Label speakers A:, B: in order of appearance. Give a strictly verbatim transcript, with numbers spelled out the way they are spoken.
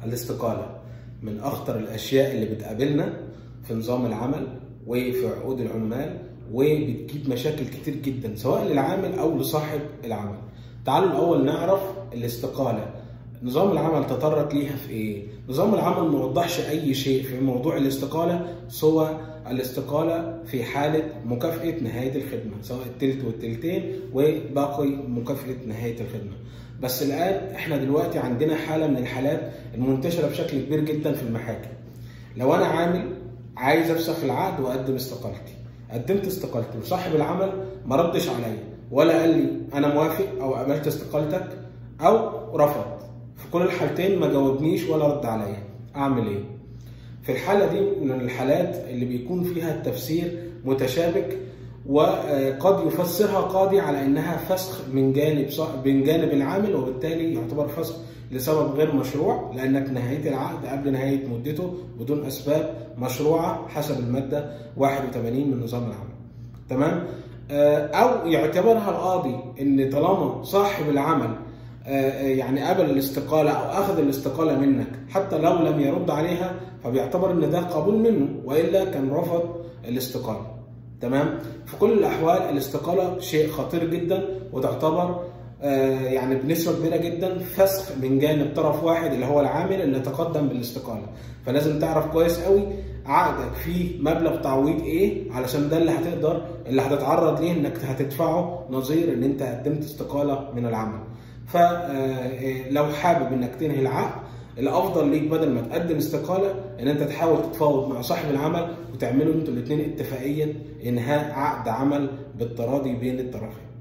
A: الاستقالة من أخطر الأشياء اللي بتقابلنا في نظام العمل وفي عقود العمال، وبتجيب مشاكل كتير جدا سواء للعامل أو لصاحب العمل. تعالوا الأول نعرف الاستقالة. نظام العمل تطرق ليها في إيه؟ نظام العمل ما وضحش أي شيء في موضوع الاستقالة سوى الاستقالة في حالة مكافأة نهاية الخدمة، سواء التلت والتلتين وباقي مكافأة نهاية الخدمة. بس الآن احنا دلوقتي عندنا حالة من الحالات المنتشرة بشكل كبير جدا في المحاكم. لو أنا عامل عايز أفسخ العقد وأقدم استقالتي، قدمت استقالتي وصاحب العمل ما ردش عليا ولا قال لي أنا موافق أو قبلت استقالتك أو رفض، في كل الحالتين ما جاوبنيش ولا رد عليا، أعمل إيه؟ في الحالة دي من الحالات اللي بيكون فيها التفسير متشابك، وقد يفسرها قاضي على انها فسخ من جانب من جانب العامل، وبالتالي يعتبر فسخ لسبب غير مشروع لانك نهيت العقد قبل نهايه مدته بدون اسباب مشروعه حسب الماده واحد وثمانين من نظام العمل. تمام؟ او يعتبرها القاضي ان طالما صاحب العمل يعني قبل الاستقاله او اخذ الاستقاله منك حتى لو لم يرد عليها، فبيعتبر ان ده قبول منه والا كان رفض الاستقاله. تمام؟ في كل الاحوال الاستقاله شيء خطير جدا، وتعتبر يعني بنسبه كبيره جدا فسخ من جانب طرف واحد اللي هو العامل اللي تقدم بالاستقاله. فلازم تعرف كويس قوي عقدك فيه مبلغ تعويض ايه، علشان ده اللي هتقدر اللي هتتعرض ليه انك هتدفعه نظير ان انت قدمت استقاله من العمل. فلو حابب انك تنهي العقد، الافضل ليك بدل ما تقدم استقاله ان انت تحاول تتفاوض مع صاحب العمل وتعملوا انتوا الاثنين اتفاقيا انهاء عقد عمل بالتراضي بين الطرفين.